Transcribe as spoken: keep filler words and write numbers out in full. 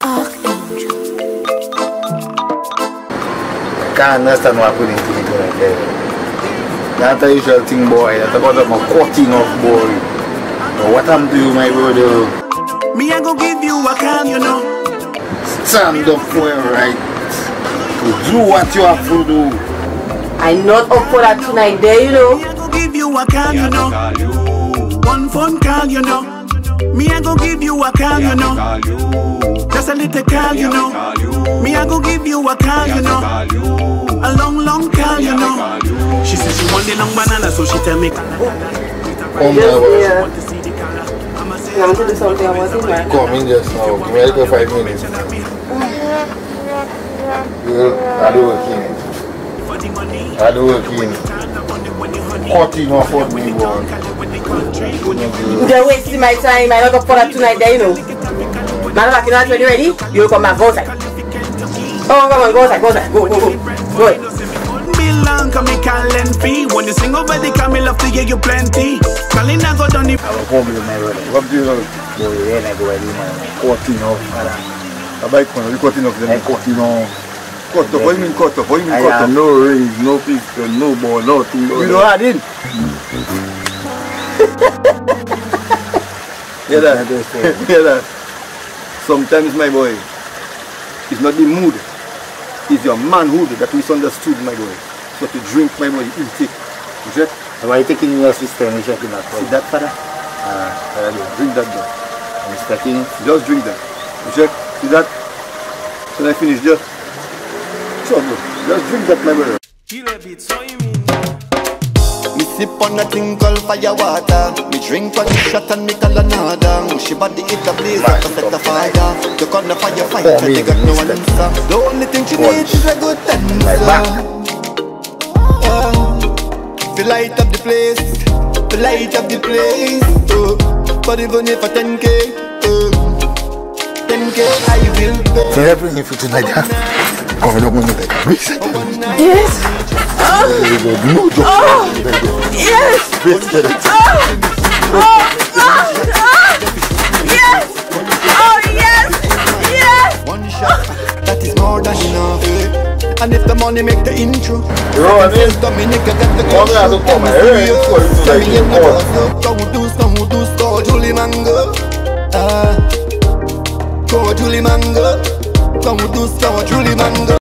Archangel. I can't understand what happening to me today. That's the usual thing, boy. That's about my cutting off, boy. But what I'm doing, my brother? Me, I go give you a call, you know. Stand up for your right. To do what you have to do. I'm not up for that tonight, there, you know. Me, I go give you a call, you know. One phone call, you know. Me, I go give you a call, you know. Just a little call, you know. Me, I go give you a call, you know. A long, long call, you know. She says she want the long banana, so she tell me. Come here, Yeah. You want to do something about it, man? Come in just now. Give me like five minutes. Girl, I do working. I do working. Cutting off of me, boy. You're wasting my time. I'm not up for that tonight, there, you know. Man, like, you know, when you're ready, you'll come back, go outside. Oh, come on, go outside, go outside. Go, go, go. Go ahead. Long come me call and fee. When you sing over the car, me love to hear you plenty. Calling I go down the. I will come with my brother. What do you know? Boy, when I go with my cutting off. I buy corner, you cutting off them. I cutting off. Cut off, what do you mean cut off? What do you mean cut off? No rings, no pistol, no ball, nothing. You know what I did? Hear that? Hear that? Sometimes, my boy, it's not the mood. It's your manhood that misunderstood, my boy. So to drink, my boy, you take. You check? So why are you taking in your system and checking that? See that, father? Ah, uh, drink that, though. I'm taking. Just drink that. You check? See that? So I finish, just. So, bro, just drink that, my brother. Me sip on a thing called fire water. Me drink one shot and me call another. She body it a blaze like a set of fire. You call the fire fighter, they got no answer. The only thing she needs is a good dancer. Uh, to light up the place, to light up the place. Uh, but even if I ten K, uh, ten K I will pay. So you're bringing food tonight, huh? Come on, don't take a risk. Yes. Oh. Oh. Yes. Oh. Oh. Oh. Yes. Oh yes. Yes. One shot, that is more than enough. And if the money make the intro, Dominic got the Come here, look, come here. Come do some, who do store, Julie Mango. Ah, go Julie Mango. Come do store, Julie Mango.